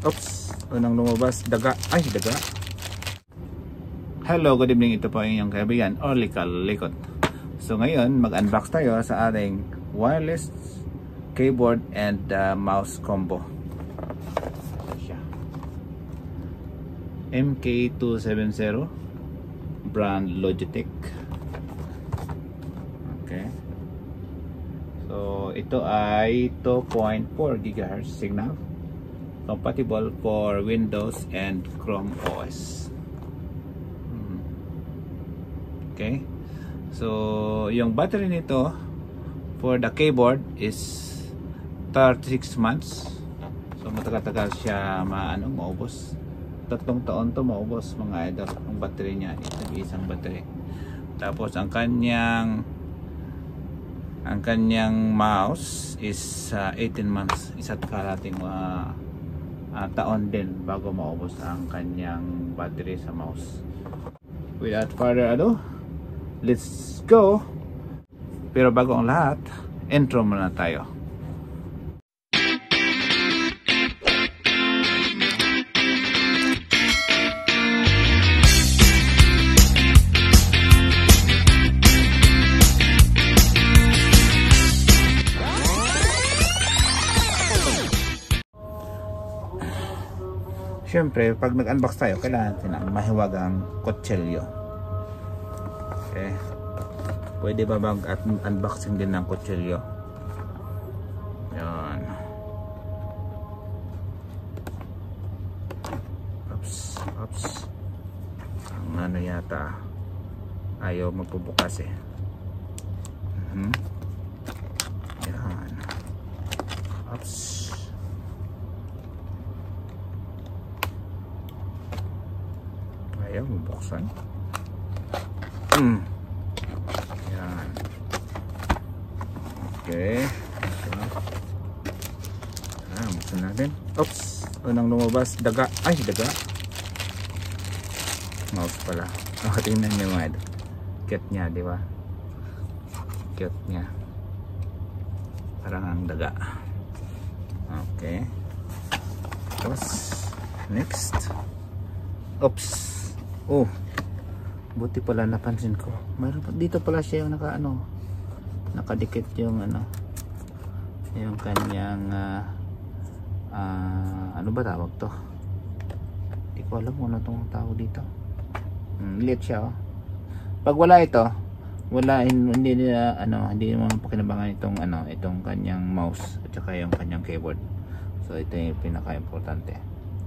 Oops, unang lumabas, daga. Ay, daga. Hello, good evening. Ito po ang inyong kaibigan, Orlical Likot. So ngayon, mag-unbox tayo sa ating wireless keyboard and mouse combo. MK270 brand Logitech. Okay. So ito ay 2.4 GHz signal, compatible for Windows and Chrome OS. Okay. So yung battery nito for the keyboard is 36 months. So matagal-tagal siya maubos. 3 taon to maubos mga idol ang battery niya, isang battery. Tapos ang kanyang mouse is 18 months, isa't kalating taon din bago maubos ang kanyang battery sa mouse. Without further ado, let's go. Pero bago ang lahat, intro muna tayo. Siyempre, pag nag-unbox tayo, kailangan natin ang mahiwagang kutsilyo. Okay. Pwede ba mag-unboxing din ng kutsilyo? Yan. Oops. Ang ano yata, ayaw magpubukas eh. Yan. Oops. Ayaw mabuksan. Yan. Okay. Buksan natin. Oops. Unang lumabas, daga. Ay, daga. Mouse pala. Tingnan nyo mga idol. Cute niya, di ba? Cute niya. Parang ang daga. Okay. Tapos, next. Oops. Oh, buti pala napansin ko. Mayroon dito pala siya yung nakadikit yung yung kanyang ano ba tawag to? Hindi ko alam kung ano tong tawag dito. Lit siya oh. Pag wala ito, hindi naman pakinabangan itong kanyang mouse at saka yung kanyang keyboard. So ito yung pinaka-importante.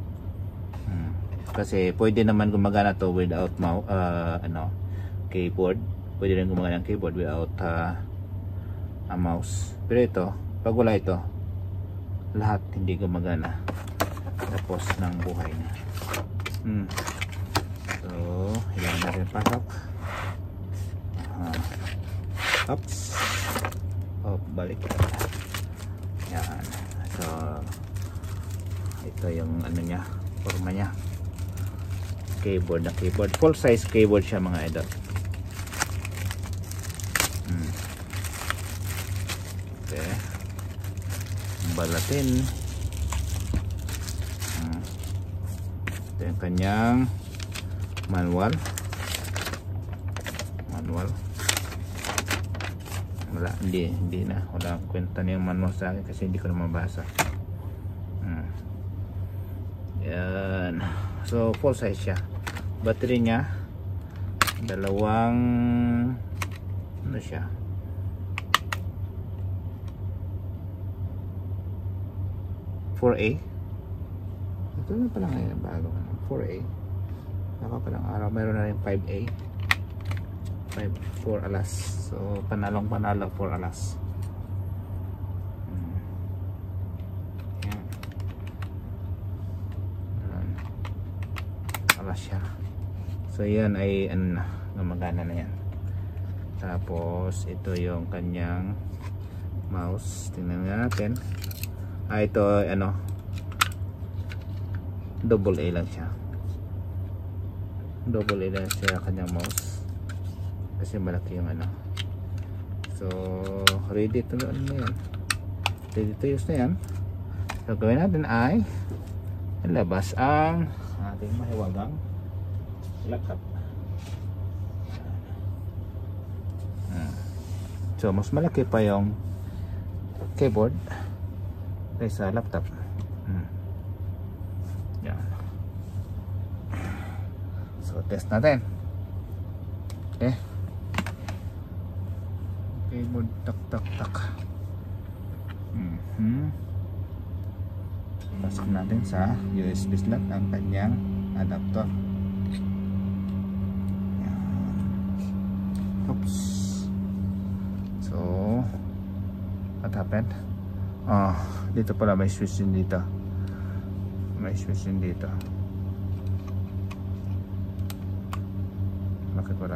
Kasi pwede naman gumagana to without keyboard. Pwede rin gumagana ng keyboard without a mouse. Pero ito, pag wala ito, lahat hindi gumagana. Tapos ng buhay na. So, ilan na rin pasok. Oops. Oh, balik. Yan. So, ito yung niya, forma niya. Keyboard na keyboard, full size keyboard siya mga idol. Okay, balatin. Ito yung kanyang manual. Wala, hindi na, wala kwenta na yung manual sa akin kasi hindi ko na mabasa. Yan. So full size siya. Battery niya dalawang siya, 4A. Ito na pala ngayon bago 4A. Naka palang araw meron na rin 5A, 4 alas. So panalo 4 alas. Siya. So yan ay gumagana na yan. Tapos ito yung kanyang mouse. Tingnan natin. Ito double A lang siya. Double A lang siya kanyang mouse. Kasi malaki yung So ready to yan. Ready to use na yan. So gawin natin ay ilabas ang ating mahiwagang laptop. So mas malaki pa yung keyboard kaysa laptop. Yan. So test natin. Okay. Keyboard tak. Pasok natin sa USB slot ang kanyang adapter. Yan. Oops. So what happened? Dito pala may switch din dito. Bakit wala?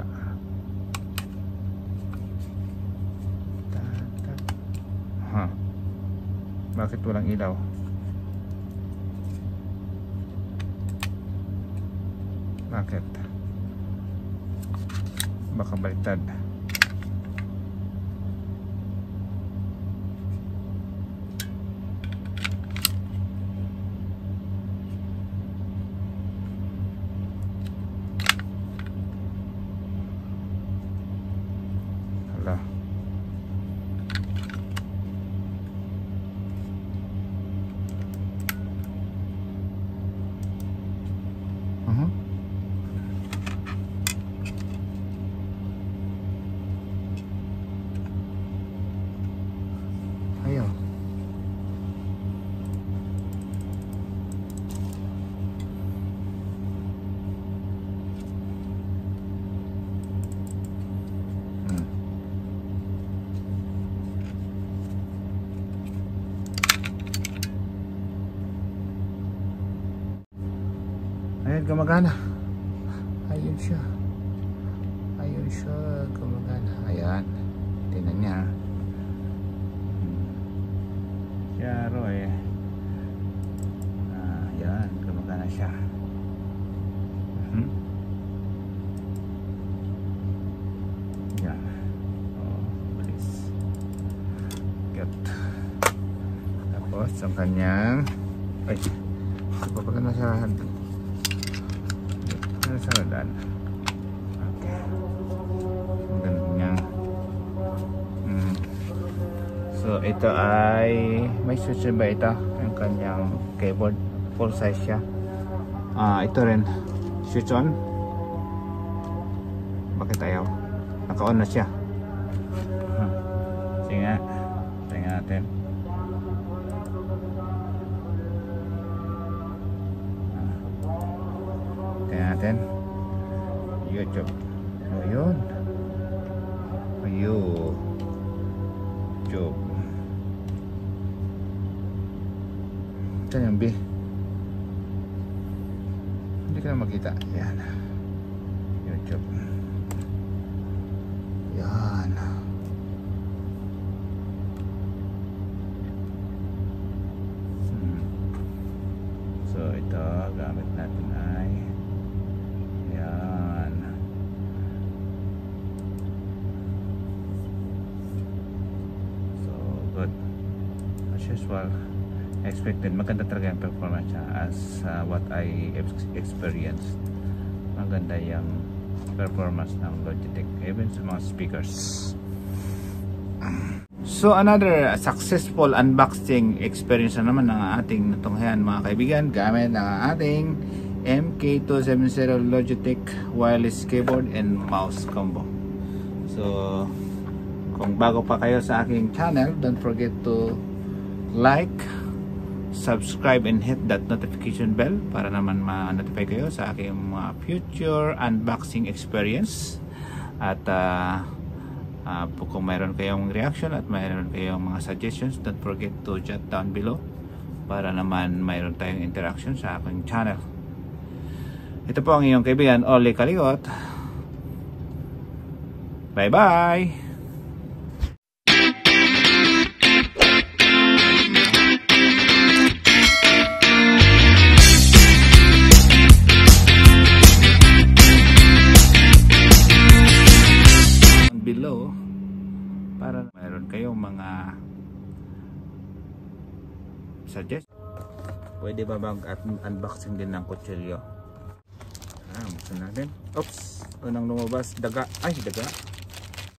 Bakit walang ilaw? Bakit? Baka baliktad. Hala. Ayaw. Ayan, gumagana. Ayun siya gumagana. Ayan, tingnan niya. Yaro eh. Ayan, gumagana siya. Yan. Bilis. Tapos ang kanyang kapag nasarahan. Nasarahan. Okay. Ang ganyang. So ito ay may switch ba ito? Ang kanyang keyboard full size siya. Ito rin switch on. Bakit ayaw? Naka-on na siya. Sige nga. Tingnan natin. Tingnan natin. YouTube. Ayun. YouTube. Ito yung B. Hindi ka na makita. Yan. YouTube. Yan. So ito gamit natin ay yan. So good. As usual, expected maganda talaga yung performance niya as what I experienced. Maganda yung performance ng Logitech even sa mga speakers. So another successful unboxing experience na naman ng ating natunghayan mga kaibigan gamit ng ating MK270 Logitech wireless keyboard and mouse combo. So kung bago pa kayo sa aking channel, don't forget to like, subscribe and hit that notification bell para naman ma-notify kayo sa aking mga future unboxing experience. At kung mayroon kayong reaction at mayroon kayong mga suggestions, don't forget to jot down below para naman mayroon tayong interaction sa aking channel. Ito po ang iyong kaibigan, Oli Kaligot. Bye bye! Below para mayroon kayong mga suggestions. Pwede ba mag-unboxing din ng kutsilyo? Buksan natin. Oops! Unang lumabas, daga. Ay, daga.